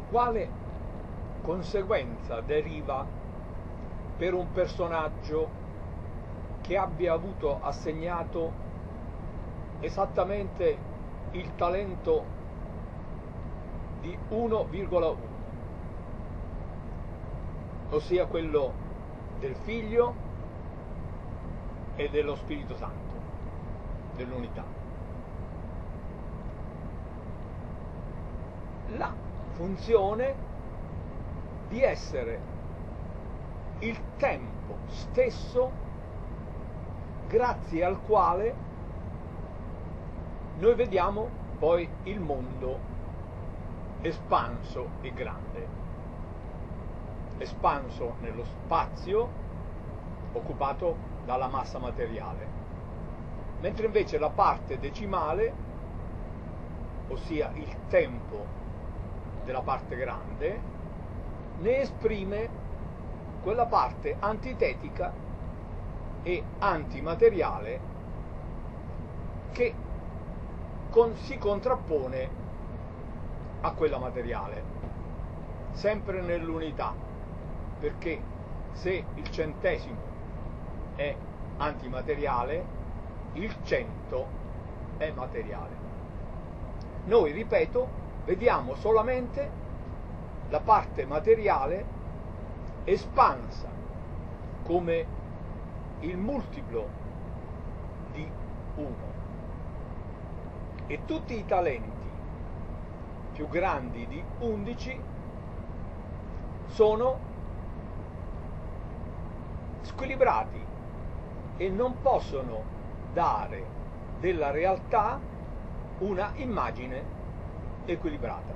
Quale conseguenza deriva per un personaggio che abbia avuto assegnato esattamente il talento di 1,1, ossia quello del Figlio e dello Spirito Santo, dell'unità? La funzione di essere il tempo stesso grazie al quale noi vediamo poi il mondo espanso e grande, espanso nello spazio occupato dalla massa materiale, mentre invece la parte decimale, ossia il tempo della parte grande, ne esprime quella parte antitetica e antimateriale che si contrappone a quella materiale, sempre nell'unità, perché se il centesimo è antimateriale, il 100 è materiale. Noi, ripeto, vediamo solamente la parte materiale espansa come il multiplo di 1, e tutti i talenti più grandi di 11 sono squilibrati e non possono dare della realtà una immagine equilibrata.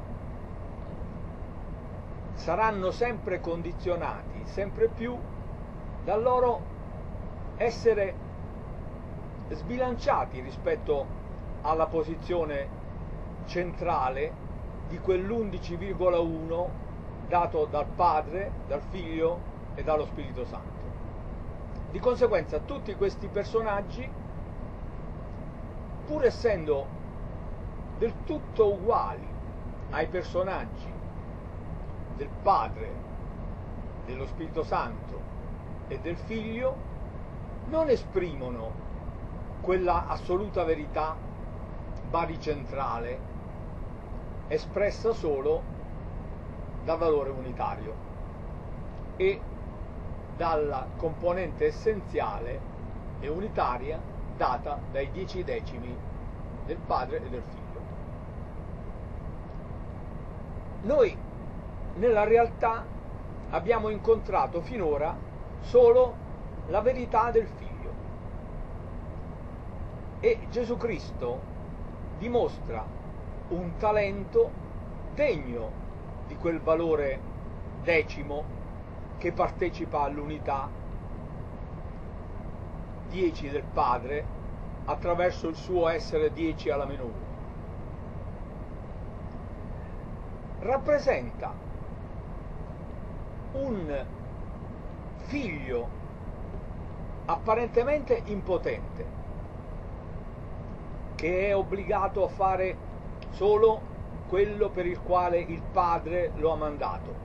Saranno sempre condizionati, sempre più, dal loro essere sbilanciati rispetto alla posizione centrale di quell'11,1 dato dal Padre, dal Figlio e dallo Spirito Santo. Di conseguenza tutti questi personaggi, pur essendo del tutto uguali ai personaggi del Padre, dello Spirito Santo e del Figlio, non esprimono quella assoluta verità baricentrale espressa solo dal valore unitario e dalla componente essenziale e unitaria data dai 10 decimi del Padre e del Figlio. Noi nella realtà abbiamo incontrato finora solo la verità del Figlio, e Gesù Cristo dimostra un talento degno di quel valore decimo che partecipa all'unità 10 del Padre attraverso il suo essere 10 alla meno 1. Rappresenta un figlio apparentemente impotente che è obbligato a fare solo quello per il quale il Padre lo ha mandato,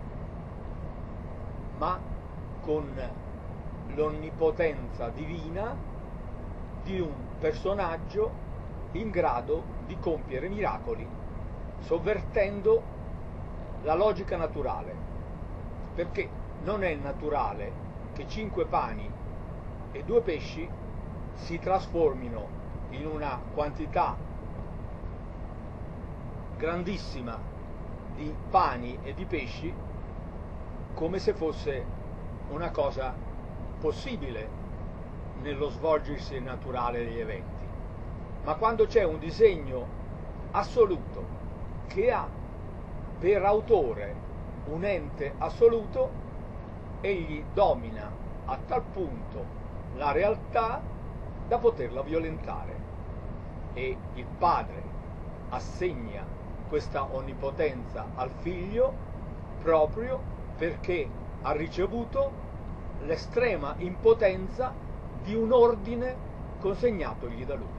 ma con l'onnipotenza divina di un personaggio in grado di compiere miracoli, sovvertendo la logica naturale, perché non è naturale che 5 pani e 2 pesci si trasformino in una quantità grandissima di pani e di pesci come se fosse una cosa possibile nello svolgersi naturale degli eventi. Ma quando c'è un disegno assoluto che ha per autore un ente assoluto, egli domina a tal punto la realtà da poterla violentare, e il Padre assegna questa onnipotenza al Figlio proprio perché ha ricevuto l'estrema impotenza di un ordine consegnatogli da Lui.